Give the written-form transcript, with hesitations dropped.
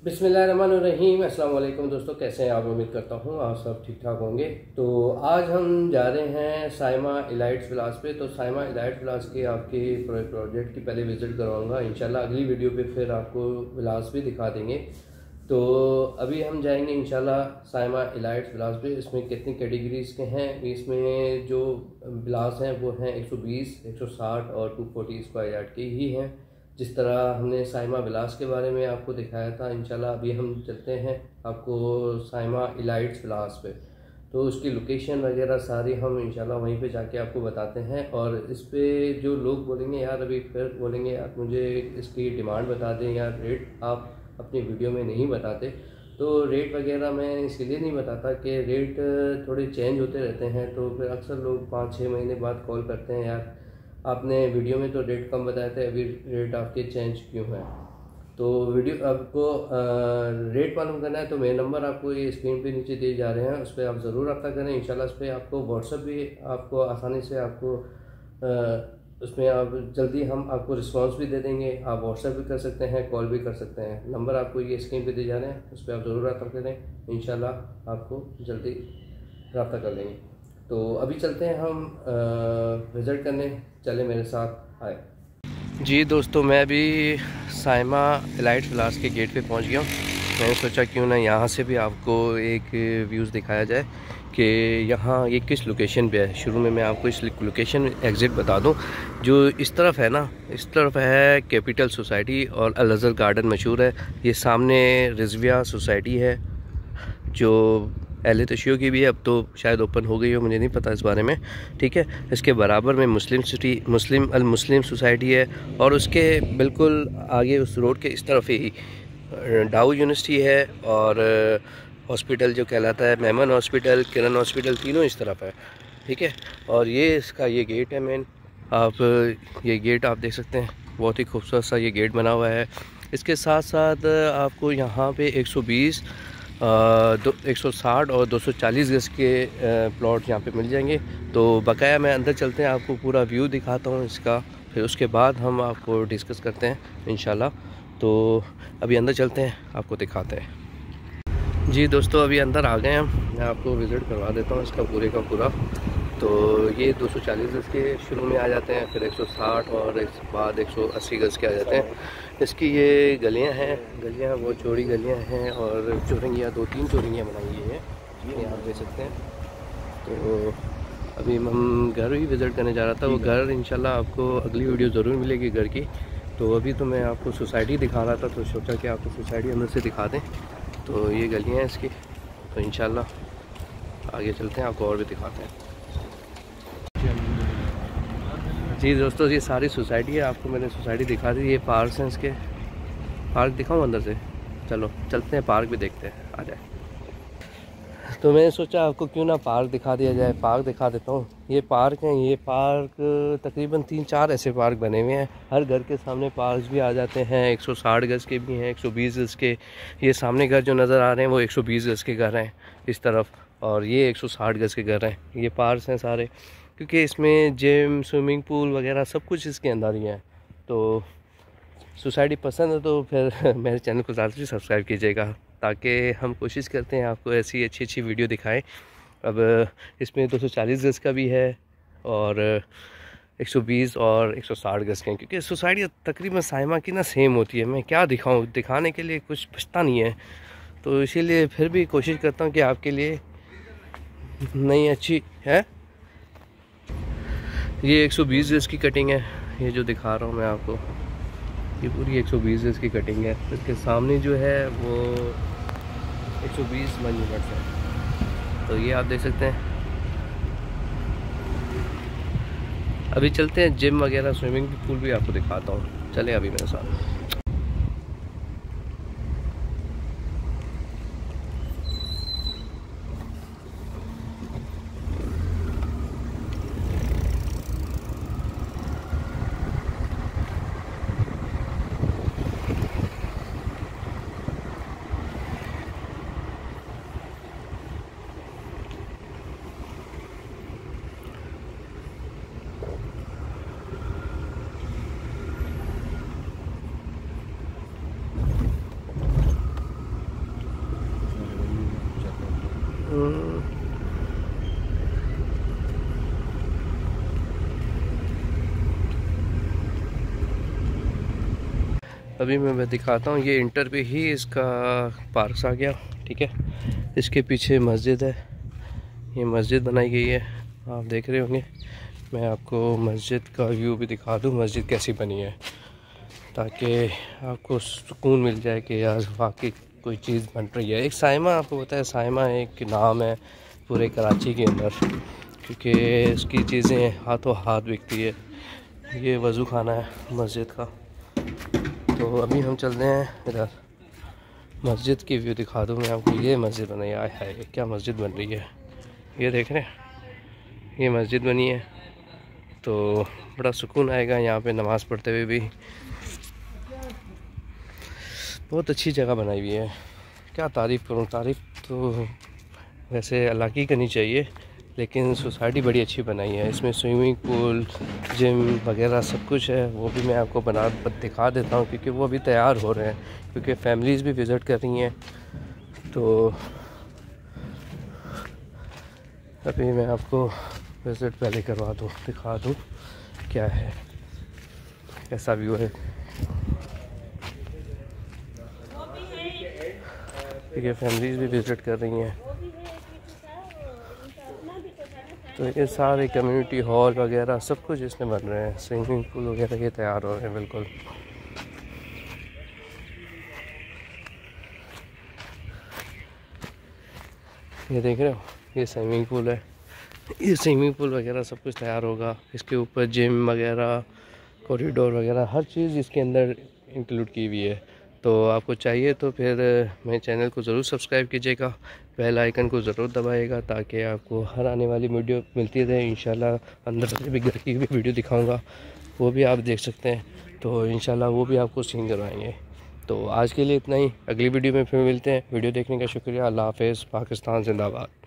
बिस्मिल्लाहिर्रहमानिर्रहीम। अस्सलाम वालेकुम दोस्तों, कैसे हैं आप? उम्मीद करता हूँ आप सब ठीक ठाक होंगे। तो आज हम जा रहे हैं साइमा इलाइट्स विलास पे। तो साइमा इलाइट्स विलास के आपके प्रोजेक्ट की पहले विज़िट करवाऊँगा इंशाल्लाह। अगली वीडियो पे फिर आपको विलास भी दिखा देंगे। तो अभी हम जाएंगे इंशाल्लाह साइमा इलाइट्स विलास पे। इसमें कितनी कैटेगरीज़ के हैं? इसमें जो विलास हैं वो हैं 120, 160 और 240 स्क्वायर यार्ड के ही हैं, जिस तरह हमने साइमा विलास के बारे में आपको दिखाया था। इंशाल्लाह अभी हम चलते हैं आपको साइमा इलाइट्स विलास पे। तो उसकी लोकेशन वगैरह सारी हम इंशाल्लाह वहीं पे जाके आपको बताते हैं। और इस पे जो लोग बोलेंगे यार, अभी फिर बोलेंगे यार मुझे इसकी डिमांड बता दें यार, रेट आप अपनी वीडियो में नहीं बताते। तो रेट वगैरह मैं इसीलिए नहीं बताता कि रेट थोड़े चेंज होते रहते हैं। तो फिर अक्सर लोग 5-6 महीने बाद कॉल करते हैं, यार आपने वीडियो में तो रेट कम बताए थे, अभी रेट आपके चेंज क्यों है? तो वीडियो आपको रेट मालूम करना है तो मेरे नंबर आपको ये स्क्रीन पे नीचे दिए जा रहे हैं, उस पर आप ज़रूर रब्ता करें। इंशाल्लाह उस पर आपको व्हाट्सएप भी आपको आसानी से आपको उसमें आप जल्दी हम आपको रिस्पांस भी दे देंगे। आप व्हाट्सएप भी कर सकते हैं, कॉल भी कर सकते हैं। नंबर आपको ये स्क्रीन पे दिए जा रहे हैं, उस पर आप ज़रूर रब्ता करें। इंशाल्लाह आपको जल्दी रब्ता कर लेंगे। तो अभी चलते हैं हम विज़िट करने, चले मेरे साथ आए। जी दोस्तों, मैं अभी साइमा इलाइट्स विलास के गेट पे पहुंच गया हूँ। मैंने सोचा क्यों ना यहाँ से भी आपको एक व्यूज़ दिखाया जाए कि यहाँ ये किस लोकेशन पे है। शुरू में मैं आपको इस लोकेशन एग्ज़िट बता दूँ। जो इस तरफ है ना, इस तरफ है कैपिटल सोसाइटी और अल अज़हर गार्डन मशहूर है। ये सामने रिजविया सोसाइटी है जो एल तशियो की भी है, अब तो शायद ओपन हो गई हो, मुझे नहीं पता इस बारे में। ठीक है, इसके बराबर में मुस्लिम सोसाइटी है। और उसके बिल्कुल आगे उस रोड के इस तरफ ही डाउ यूनिवर्सिटी है और हॉस्पिटल जो कहलाता है मेमन हॉस्पिटल, किरण हॉस्पिटल, तीनों इस तरफ है। ठीक है, और ये इसका ये गेट है मेन। आप ये गेट आप देख सकते हैं, बहुत ही खूबसूरत सा ये गेट बना हुआ है। इसके साथ साथ आपको यहाँ पे 120, 160 और 240 गज के प्लॉट यहाँ पे मिल जाएंगे। तो बकाया मैं अंदर चलते हैं, आपको पूरा व्यू दिखाता हूँ इसका, फिर उसके बाद हम आपको डिस्कस करते हैं इंशाल्लाह। तो अभी अंदर चलते हैं, आपको दिखाते हैं। जी दोस्तों, अभी अंदर आ गए हम, मैं आपको विज़िट करवा देता हूँ इसका पूरे का पूरा। तो ये 240 गज़ के शुरू में आ जाते हैं, फिर 160 और इसके बाद 180 गज़ के आ जाते हैं। इसकी ये गलियां हैं, गलियां वो चौड़ी गलियां हैं और चौरंगियाँ 2-3 चौरंगियाँ बनाई हुई हैं, ये आप देख सकते हैं। तो अभी हम घर ही विज़िट करने जा रहा था। वो घर इंशाल्लाह आपको अगली वीडियो ज़रूर मिलेगी घर की। तो अभी तो मैं आपको सोसाइटी दिखा रहा था, तो सोचा कि आपको सोसाइटी अंदर से दिखा दें। तो ये गलियाँ हैं इसकी, तो इंशाल्लाह आगे चलते हैं, आपको और भी दिखाते हैं। जी दोस्तों, ये सारी सोसाइटी है, आपको मैंने सोसाइटी दिखा दी। ये पार्क हैं, इसके पार्क दिखाऊं अंदर से? चलो चलते हैं, पार्क भी देखते हैं, आ जाए। तो मैंने सोचा आपको क्यों ना पार्क दिखा दिया जाए, पार्क दिखा देता हूँ। ये पार्क हैं, ये पार्क तकरीबन 3-4 ऐसे पार्क बने हुए हैं। हर घर के सामने पार्क भी आ जाते हैं, 160 गज़ के भी हैं, 120 गज़ के। ये सामने घर जो नज़र आ रहे हैं वो 120 गज़ के घर हैं इस तरफ, और ये 160 गज़ के घर हैं। ये पार्क हैं सारे, क्योंकि इसमें जिम, स्विमिंग पूल वगैरह सब कुछ इसके अंदर ही है। तो सोसाइटी पसंद है तो फिर मेरे चैनल को ज़्यादा से सब्सक्राइब कीजिएगा, ताकि हम कोशिश करते हैं आपको ऐसी अच्छी अच्छी वीडियो दिखाएं। अब इसमें 240 गज़ का भी है और 120 और 160 गज़ के हैं, क्योंकि सोसाइटी तकरीबन साइमा की ना सेम होती है। मैं क्या दिखाऊं, दिखाने के लिए कुछ बचता नहीं है, तो इसीलिए फिर भी कोशिश करता हूं कि आपके लिए नई अच्छी है। ये 120 गज़ की कटिंग है, ये जो दिखा रहा हूँ मैं आपको, ये पूरी 120 गज़ की कटिंग है। इसके सामने जो है वो 120 यूनिट्स है, तो ये आप देख सकते हैं। अभी चलते हैं जिम वगैरह, स्विमिंग पूल भी आपको दिखाता हूँ, चले अभी मेरे साथ। अभी मैं दिखाता हूँ। ये इंटर पे ही इसका पार्क आ गया, ठीक है। इसके पीछे मस्जिद है, ये मस्जिद बनाई गई है, आप देख रहे होंगे। मैं आपको मस्जिद का व्यू भी दिखा दूँ, मस्जिद कैसी बनी है, ताकि आपको सुकून मिल जाए कि यार वाकई कोई चीज़ बन रही है। एक साइमा, आपको पता है साइमा एक नाम है पूरे कराची के अंदर, क्योंकि इसकी चीज़ें हाथों हाथ बिकती है। ये वज़ू खाना है मस्जिद का। तो अभी हम चलते हैं इधर, मस्जिद की व्यू दिखा दूँ मैं आपको। ये मस्जिद बनाई है, क्या मस्जिद बन रही है, ये देख रहे हैं, ये मस्जिद बनी है। तो बड़ा सुकून आएगा यहाँ पे नमाज़ पढ़ते हुए भी। बहुत अच्छी जगह बनाई हुई है, क्या तारीफ़ करूँ। तारीफ़ तो वैसे अल्लाह की करनी चाहिए, लेकिन सोसाइटी बड़ी अच्छी बनाई है। इसमें स्विमिंग पूल, जिम वगैरह सब कुछ है। वो भी मैं आपको दिखा देता हूँ, क्योंकि वो अभी तैयार हो रहे हैं, क्योंकि फैमिलीज़ भी विज़िट कर रही हैं। तो अभी मैं आपको विज़िट पहले करवा दूँ, दिखा दूँ क्या है, कैसा व्यू है। क्योंकि फैमिलीज़ भी विज़िट कर रही हैं। तो ये सारे कम्युनिटी हॉल वगैरह सब कुछ इसमें बन रहे हैं, स्विमिंग पूल वगैरह ये तैयार हो रहे हैं बिल्कुल। ये देख रहे हो, ये स्विमिंग पूल है, ये स्विमिंग पूल वगैरह सब कुछ तैयार होगा। इसके ऊपर जिम वगैरह, कॉरिडोर वगैरह हर चीज़ इसके अंदर इंक्लूड की हुई है। तो आपको चाहिए तो फिर मेरे चैनल को ज़रूर सब्सक्राइब कीजिएगा, बेल आइकन को ज़रूर दबाइएगा, ताकि आपको हर आने वाली वीडियो मिलती रहे। इंशाल्लाह अंदर से भी घर की भी वीडियो दिखाऊंगा, वो भी आप देख सकते हैं। तो इंशाल्लाह वो भी आपको सीन करवाएंगे। तो आज के लिए इतना ही, अगली वीडियो में फिर मिलते हैं। वीडियो देखने का शुक्रिया। अल्लाह हाफ़िज़। पाकिस्तान जिंदाबाद।